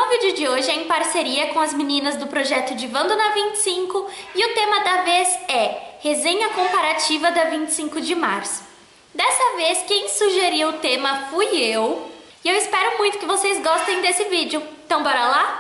Então o vídeo de hoje é em parceria com as meninas do projeto Divando na 25 e o tema da vez é resenha comparativa da 25 de março. Dessa vez quem sugeriu o tema fui eu e eu espero muito que vocês gostem desse vídeo. Então bora lá?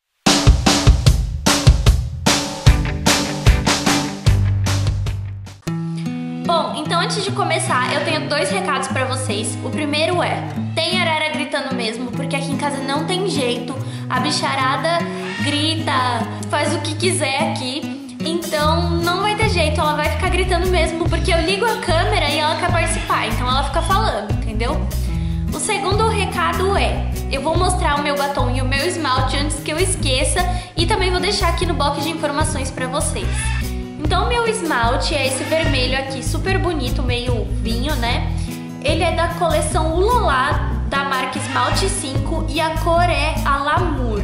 Bom, então antes de começar eu tenho dois recados pra vocês. O primeiro é, tem arara gritando mesmo, porque aqui em casa não tem jeito. A bicharada grita, faz o que quiser aqui. Então não vai ter jeito, ela vai ficar gritando mesmo, porque eu ligo a câmera e ela quer participar, então ela fica falando, entendeu? O segundo recado é, eu vou mostrar o meu batom e o meu esmalte antes que eu esqueça e também vou deixar aqui no box de informações pra vocês. Então o meu esmalte é esse vermelho aqui, super bonito, meio vinho, né? Ele é da coleção Ulolá, da marca Esmalte 5 e a cor é a Lamour.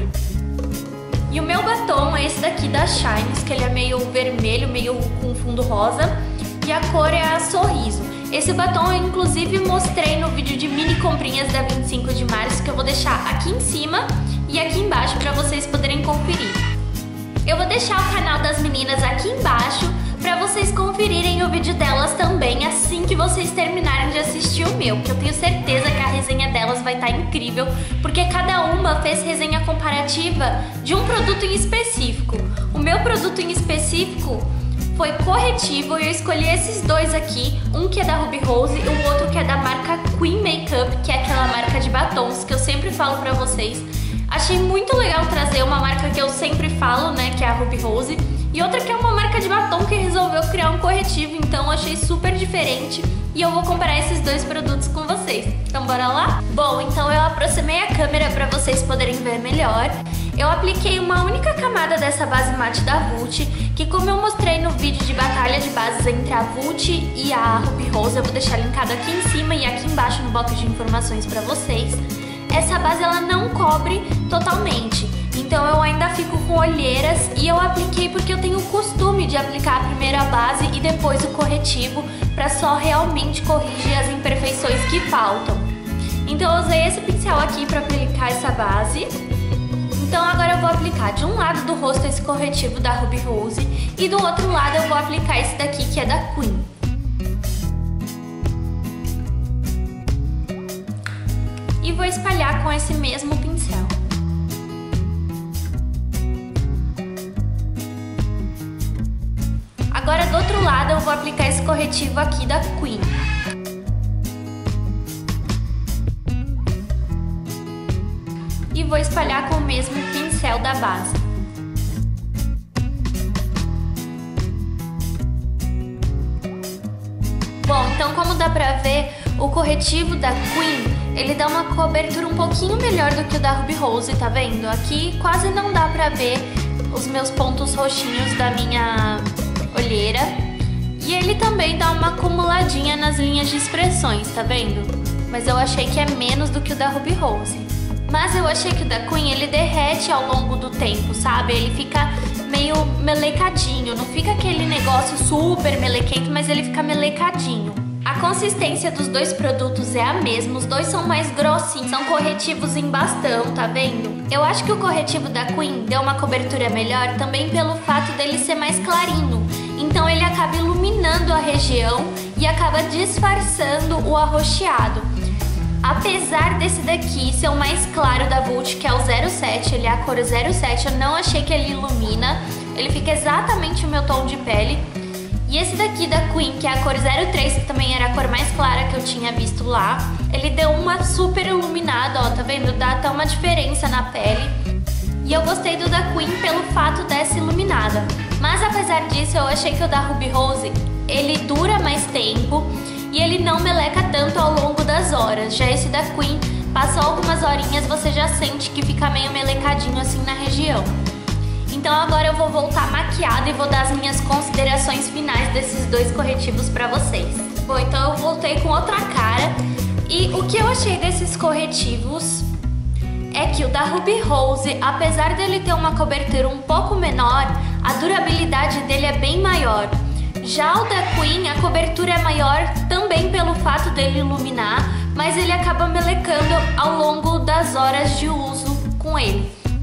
E o meu batom é esse daqui da Shines, que ele é meio vermelho, meio com fundo rosa, e a cor é a Sorriso. Esse batom eu inclusive mostrei no vídeo de mini comprinhas da 25 de março, que eu vou deixar aqui em cima e aqui embaixo para vocês poderem conferir. Eu vou deixar o canal das meninas aqui embaixo para vocês conferirem o vídeo delas também assim que vocês terminarem de assistir o meu, que eu tenho certeza que a resenha delas vai estar incrível, porque cada uma fez resenha comparativa de um produto em específico. O meu produto em específico foi corretivo e eu escolhi esses dois aqui, um que é da Ruby Rose e o outro que é da marca Queen Makeup, que é aquela marca de batons que eu sempre falo pra vocês. Achei muito legal trazer uma marca que eu sempre falo, né, que é a Ruby Rose, e outra que é uma marca de batom que resolveu criar um corretivo, então eu achei super diferente e eu vou comparar esses dois produtos com vocês. Então bora lá? Bom, então eu aproximei a câmera para vocês poderem ver melhor. Eu apliquei uma única camada dessa base mate da Vult, que como eu mostrei no vídeo de batalha de bases entre a Vult e a Ruby Rose, eu vou deixar linkado aqui em cima e aqui embaixo no box de informações para vocês. Essa base ela não cobre totalmente, então eu ainda fico com olheiras e eu apliquei porque eu tenho o costume de aplicar a primeira base e depois o corretivo para só realmente corrigir as imperfeições que faltam. Então eu usei esse pincel aqui para aplicar essa base. Então agora eu vou aplicar de um lado do rosto esse corretivo da Ruby Rose e do outro lado eu vou aplicar esse daqui que é da Queen. E vou espalhar com esse mesmo pincel. Agora do outro lado eu vou aplicar esse corretivo aqui da Queen. E vou espalhar com o mesmo pincel da base. Bom, então como dá pra ver, o corretivo da Queen, ele dá uma cobertura um pouquinho melhor do que o da Ruby Rose, tá vendo? Aqui quase não dá pra ver os meus pontos roxinhos da minha olheira. E ele também dá uma acumuladinha nas linhas de expressões, tá vendo? Mas eu achei que é menos do que o da Ruby Rose. Mas eu achei que o da Queen, ele derrete ao longo do tempo, sabe? Ele fica meio melecadinho, não fica aquele negócio super melequento, mas ele fica melecadinho. A consistência dos dois produtos é a mesma, os dois são mais grossinhos, são corretivos em bastão, tá vendo? Eu acho que o corretivo da Queen deu uma cobertura melhor também pelo fato dele ser mais clarinho. Então ele acaba iluminando a região e acaba disfarçando o arroxeado. Apesar desse daqui ser o mais claro da Vult, que é o 07, ele é a cor 07, eu não achei que ele ilumina, ele fica exatamente o meu tom de pele. E esse daqui da Queen, que é a cor 03, que também era a cor mais clara que eu tinha visto lá, ele deu uma super iluminada, ó, tá vendo? Dá até uma diferença na pele. E eu gostei do da Queen pelo fato dessa iluminada. Mas apesar disso, eu achei que o da Ruby Rose, ele dura mais tempo e ele não meleca tanto ao longo das horas. Já esse da Queen, passou algumas horinhas, você já sente que fica meio melecadinho assim na região. Então agora eu vou voltar maquiada e vou dar as minhas considerações finais desses dois corretivos pra vocês. Bom, então eu voltei com outra cara. E o que eu achei desses corretivos é que o da Ruby Rose, apesar dele ter uma cobertura um pouco menor, a durabilidade dele é bem maior. Já o da Queen, a cobertura é maior também pelo fato dele iluminar, mas ele acaba melecando ao longo das horas de uso com ele.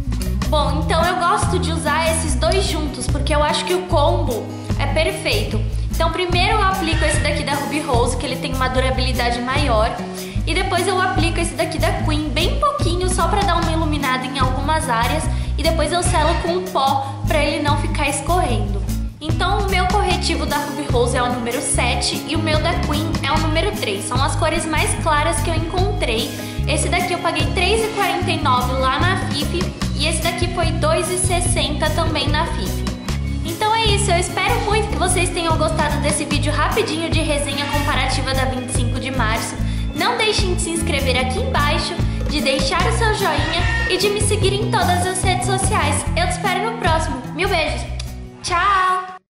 Bom, então eu gosto de usar esses dois juntos, porque eu acho que o combo é perfeito. Então primeiro eu aplico esse daqui da Ruby Rose, que ele tem uma durabilidade maior. E depois eu aplico esse daqui da Queen, bem pouquinho, só pra dar uma iluminada em algumas áreas. E depois eu selo com um pó, pra ele não ficar escorrendo. Então o meu corretivo da Ruby Rose é o número 7 e o meu da Queen é o número 3. São as cores mais claras que eu encontrei. Esse daqui eu paguei R$3,49 lá na Fifi e esse daqui foi R$2,60 também na Fifi. Então é isso, eu espero muito que vocês tenham gostado desse vídeo rapidinho de resenha comparativa da 25 de março. Não deixem de se inscrever aqui embaixo, de deixar o seu joinha e de me seguir em todas as redes sociais. Eu te espero no próximo. Mil beijos! Tchau!